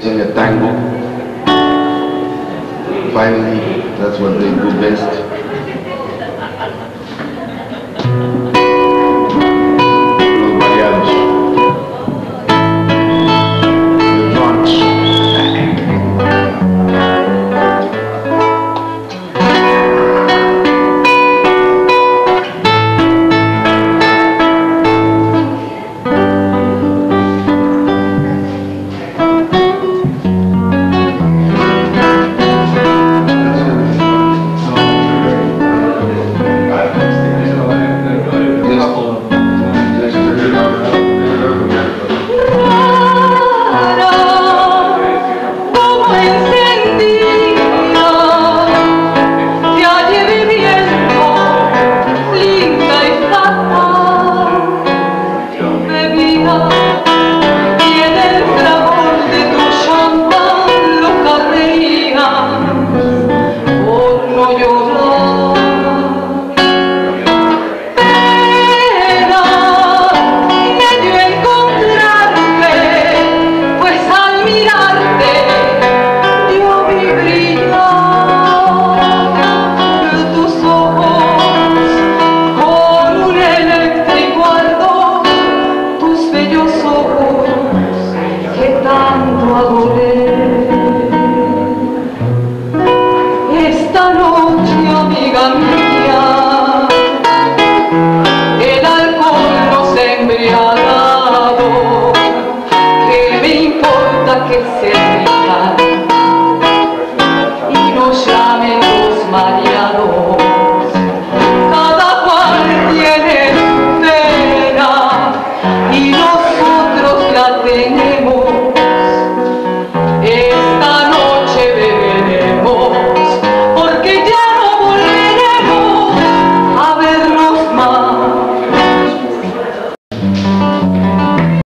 sing a tango. Finally, that's what they do best. Los variados. The drums. Esta noche, amiga mía, el alcohol nos ha embriagado. ¿Qué me importa que sea?